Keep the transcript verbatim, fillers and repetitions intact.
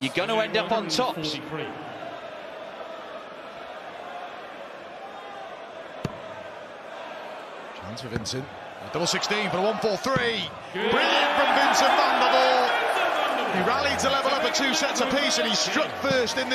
you're going to end up on tops. Chance for Vincent. Double sixteen for a one four three. Brilliant from Vincent van der Voort. He rallied to level up at two sets apiece and he struck first in the